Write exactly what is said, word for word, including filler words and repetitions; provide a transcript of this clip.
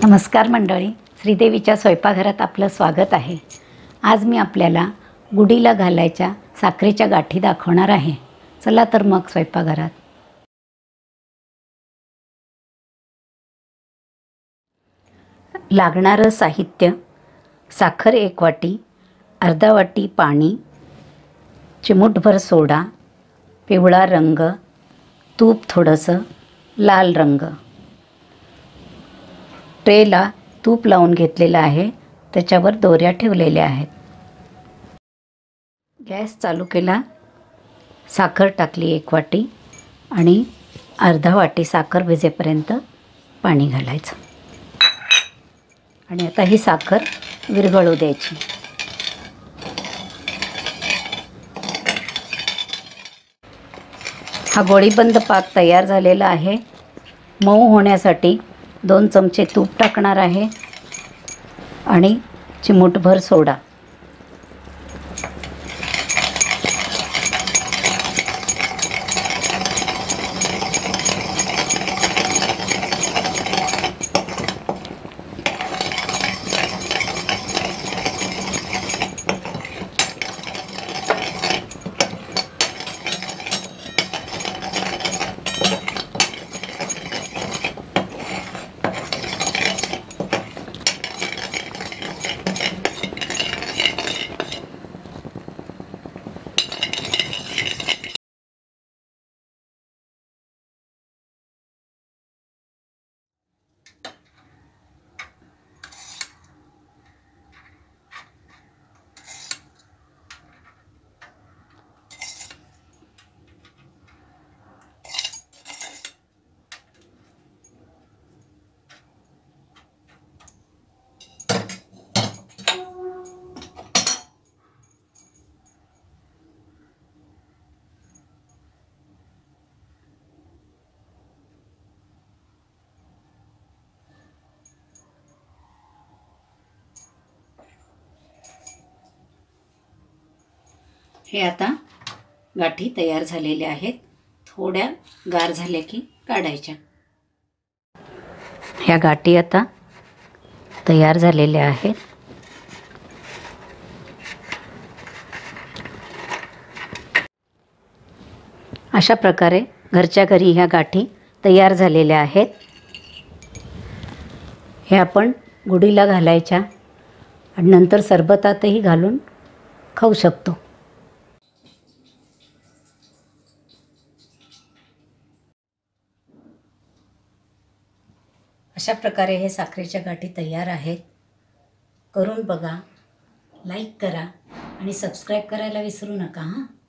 नमस्कार मंडळी, श्रीदेवीच्या स्वयंपाकघरात आपलं स्वागत आहे। आज मी आपल्याला गुढीला घालायच्या साखरेच्या गाठी दाखवणार आहे। चला तर मग स्वयंपाकघरात। लागणारं साहित्य: साखर एक वाटी, अर्धा वाटी पाणी, चिमूटभर सोडा, पिवळा रंग, तूप थोडंसं, लाल रंग। ट्रेला तूप लावून घेतलेलं आहे, त्याच्यावर दोऱ्या ठेवलेल्या आहेत। गॅस चालू केला, साखर टाकली एक वाटी आणि अर्धा वाटी साखर भिजेपर्यंत पाणी घालायचं आणि आता ही साखर विरघळू द्यायची। हा गोळीबंद पाक तयार झालेला आहे। मऊ होण्यासाठी दोन चमचे तूप टाकणार आहे आणि चिमूटभर सोडा। हे आता गाठी तयार झालेल्या आहेत। थोड्या गार झाल्या की काढायच्या। ह्या गाठी आता तयार झालेल्या आहेत। अशा प्रकारे घरच्या घरी ह्या गाठी तयार झालेल्या आहेत। हे आपण गुढीला घालायच्या आणि नंतर सरबतातही घालून खाऊ शकतो। अशा प्रकारे हे साखरेच्या गाठी तयार आहेत। करून बघा, लाईक करा आणि सबस्क्राईब करायला विसरू नका हां।